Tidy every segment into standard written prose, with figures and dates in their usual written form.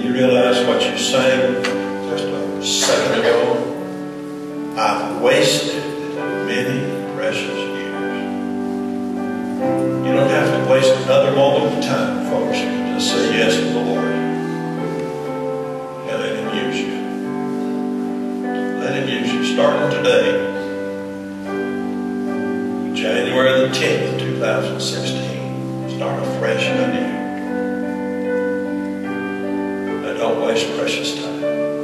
you realize what you sang just a second ago? I've wasted many precious years. You don't have to waste another moment of time, folks. You can just say yes to the Lord. And let Him use you. Let Him use you. Starting today, January the 10th, 2016. Start afresh and anew. And don't waste precious time.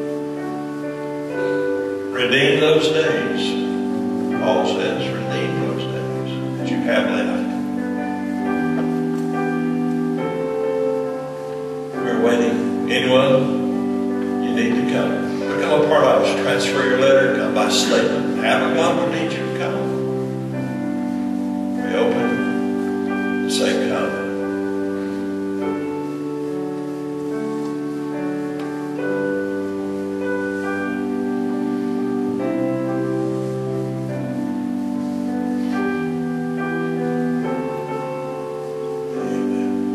Redeem those days. Paul says, redeem those days that you have left. We're waiting. Anyone, you need to come. Become a part of us. Transfer your letter. Come by statement. Have a God will need you to come. We open and say, come.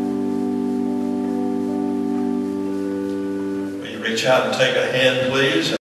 Reach out and take a hand, please.